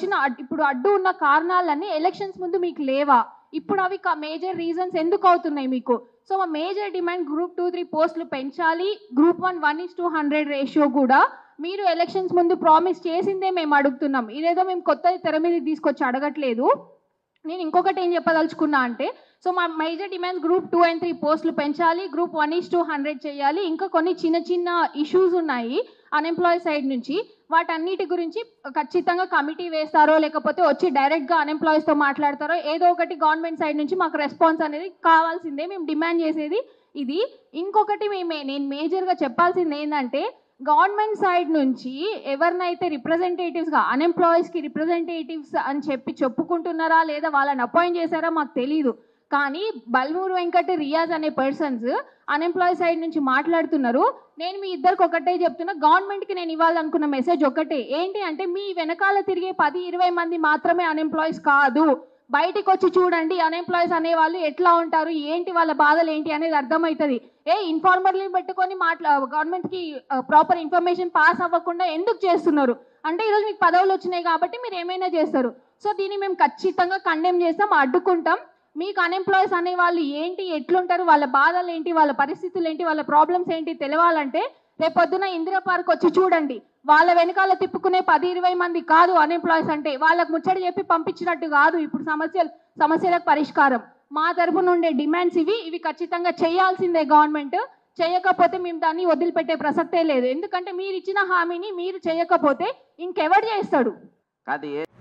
ఇప్పుడు అడ్డు ఉన్న కారణాలన్నీ ఎలక్షన్స్ ముందు మీకు లేవా? ఇప్పుడు అవి మేజర్ రీజన్స్ ఎందుకు అవుతున్నాయి మీకు? సో మా మేజర్ డిమాండ్ గ్రూప్ 2, 3 పోస్టులు పెంచాలి. గ్రూప్ 1 1:100 రేషియో కూడా మీరు ఎలక్షన్స్ ముందు ప్రామిస్ చేసిందే మేము అడుగుతున్నాం. ఇదేదో మేము కొత్తది తెర మీదకి తీసుకొచ్చి అడగట్లేదు. నేను ఇంకొకటి ఏం చెప్పదలుచుకున్నా అంటే, సో మా మేజర్ డిమాండ్స్ గ్రూప్ 2 and 3 పోస్టులు పెంచాలి, గ్రూప్ 1:100 చేయాలి. ఇంకా కొన్ని చిన్న చిన్న ఇష్యూస్ ఉన్నాయి అన్ఎంప్లాయ్ సైడ్ నుంచి. వాటన్నిటి గురించి ఖచ్చితంగా కమిటీ వేస్తారో లేకపోతే వచ్చి డైరెక్ట్గా అన్ఎంప్లాయీస్తో మాట్లాడతారో ఏదో ఒకటి గవర్నమెంట్ సైడ్ నుంచి మాకు రెస్పాన్స్ అనేది కావాల్సిందే. మేము డిమాండ్ చేసేది ఇది. ఇంకొకటి నేను మేజర్గా చెప్పాల్సింది ఏంటంటే, గవర్నమెంట్ సైడ్ నుంచి ఎవరినైతే రిప్రజెంటేటివ్స్గా అన్ఎంప్లాయీస్కి రిప్రజెంటేటివ్స్ అని చెప్పుకుంటున్నారా లేదా వాళ్ళని అపాయింట్ చేశారా మాకు తెలీదు. కానీ బల్మూరు వెంకట్, రియాజ్ అనే పర్సన్స్ అన్ఎంప్లాయీ సైడ్ నుంచి మాట్లాడుతున్నారు. నేను మీ ఇద్దరికి ఒకటే చెప్తున్నా, గవర్నమెంట్కి నేను ఇవ్వాలనుకున్న మెసేజ్ ఒకటే ఏంటి అంటే, మీ వెనకాల తిరిగే 10-20 మంది మాత్రమే అన్ఎంప్లాయీస్ కాదు. బయటికి వచ్చి చూడండి అన్ఎంప్లాయీస్ అనేవాళ్ళు ఎట్లా ఉంటారు, ఏంటి వాళ్ళ బాధలు ఏంటి అనేది అర్థమవుతుంది. ఇన్ఫార్మర్ని పెట్టుకొని గవర్నమెంట్కి ప్రాపర్ ఇన్ఫర్మేషన్ పాస్ అవ్వకుండా ఎందుకు చేస్తున్నారు అంటే, ఈరోజు మీకు పదవులు వచ్చినాయి కాబట్టి మీరు ఏమైనా చేస్తారు. సో దీన్ని మేము ఖచ్చితంగా కండెమ్ చేస్తాం, అడ్డుకుంటాం. మీకు అన్ఎంప్లాయీస్ అనే వాళ్ళు ఏంటి, ఎట్లుంటారు, వాళ్ళ బాధలు ఏంటి, వాళ్ళ పరిస్థితులు ఏంటి, వాళ్ళ ప్రాబ్లమ్స్ ఏంటి తెలవాలంటే రేపొద్దున ఇందిరా పార్క్ వచ్చి చూడండి. వాళ్ళ వెనకాల తిప్పుకునే 10-20 మంది కాదు అన్ఎంప్లాయీస్ అంటే. వాళ్ళకు ముచ్చట చెప్పి పంపించినట్టు కాదు ఇప్పుడు సమస్యలకు పరిష్కారం. మా తరఫున ఉండే డిమాండ్స్ ఇవి ఖచ్చితంగా చేయాల్సిందే. గవర్నమెంట్ చేయకపోతే మేము దాన్ని వదిలిపెట్టే ప్రసక్తే లేదు. ఎందుకంటే మీరు ఇచ్చిన హామీని మీరు చేయకపోతే ఇంకెవరు చేస్తాడు?